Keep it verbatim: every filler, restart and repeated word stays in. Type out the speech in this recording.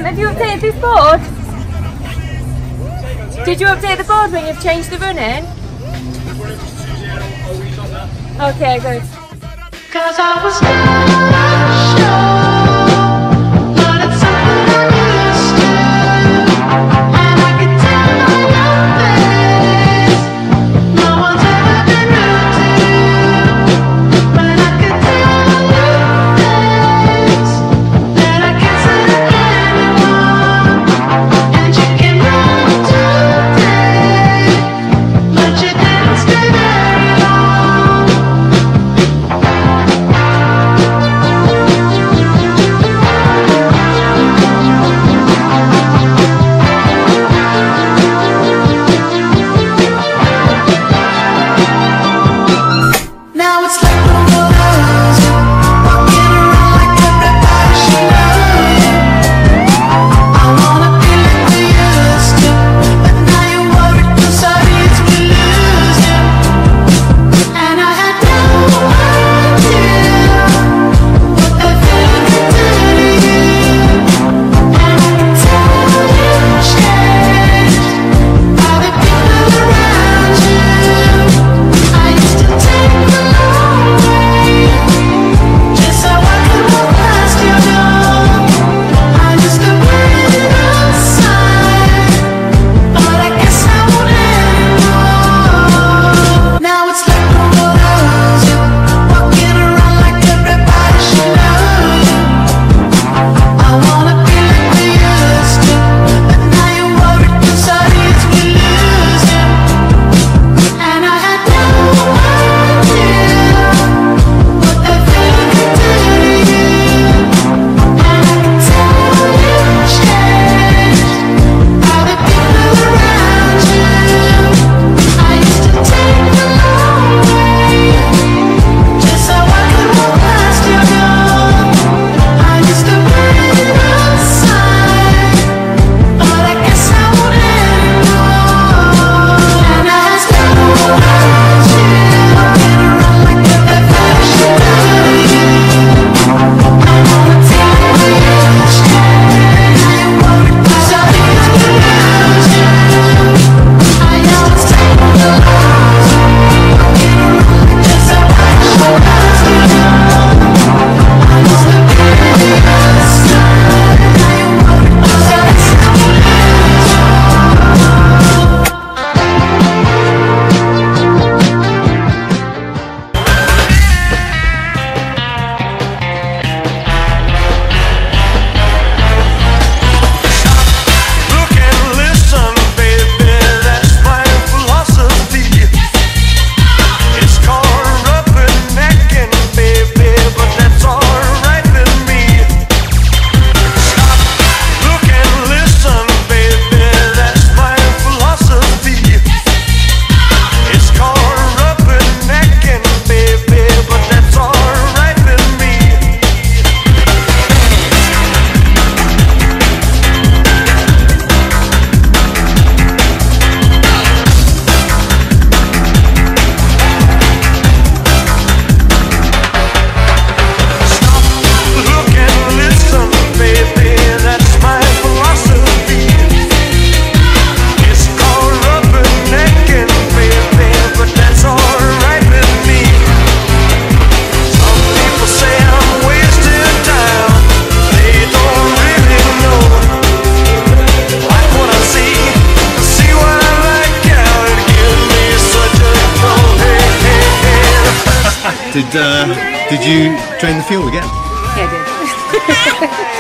have you updated this board? Did you update the board when you've changed the running? Okay, good. Cause I was not sure, but it's something I used to, and I can tell by your face, no one's ever been rude to you, but I can tell your face, that I can't say to anyone, and you can run today, but you didn't stay very long. Did uh, did you drain the fuel again? Yeah, I did.